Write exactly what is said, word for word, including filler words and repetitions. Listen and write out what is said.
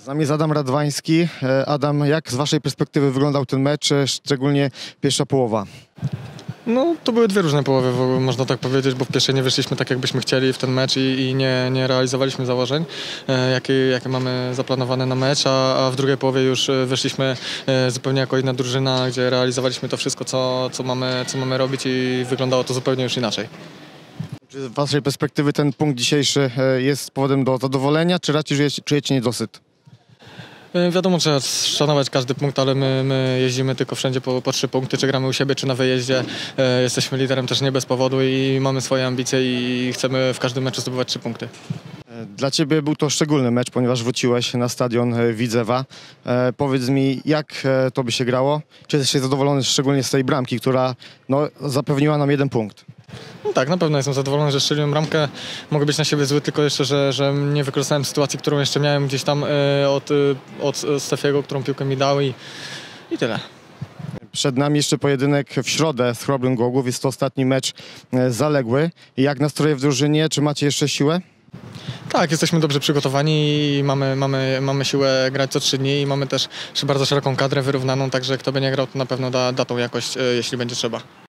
Z nami jest Adam Radwański. Adam, jak z waszej perspektywy wyglądał ten mecz, szczególnie pierwsza połowa? No, to były dwie różne połowy, można tak powiedzieć, bo w pierwszej nie wyszliśmy tak, jakbyśmy chcieli w ten mecz i, i nie, nie realizowaliśmy założeń, e, jakie, jakie mamy zaplanowane na mecz, a, a w drugiej połowie już wyszliśmy e, zupełnie jako inna drużyna, gdzie realizowaliśmy to wszystko, co, co, mamy, co mamy robić i wyglądało to zupełnie już inaczej. Czy z waszej perspektywy ten punkt dzisiejszy jest powodem do zadowolenia, czy raczej czujecie, czujecie niedosyt? Wiadomo, trzeba szanować każdy punkt, ale my, my jeździmy tylko wszędzie po, po trzy punkty, czy gramy u siebie, czy na wyjeździe. E, jesteśmy liderem też nie bez powodu i mamy swoje ambicje i chcemy w każdym meczu zdobywać trzy punkty. Dla ciebie był to szczególny mecz, ponieważ wróciłeś na stadion Widzewa. E, powiedz mi, jak to by się grało? Czy jesteś zadowolony szczególnie z tej bramki, która no, zapewniła nam jeden punkt? No tak, na pewno jestem zadowolony, że strzeliłem bramkę. Mogę być na siebie zły, tylko jeszcze, że, że nie wykorzystałem sytuacji, którą jeszcze miałem gdzieś tam e, od, od Stefiego, którą piłkę mi dał i, i tyle. Przed nami jeszcze pojedynek w środę z Chrobrym Głogów. Jest to ostatni mecz zaległy. Jak nastroje w drużynie? Czy macie jeszcze siłę? Tak, jesteśmy dobrze przygotowani i mamy, mamy, mamy siłę grać co trzy dni i mamy też bardzo szeroką kadrę wyrównaną, także kto by nie grał, to na pewno da, da tą jakość, jeśli będzie trzeba.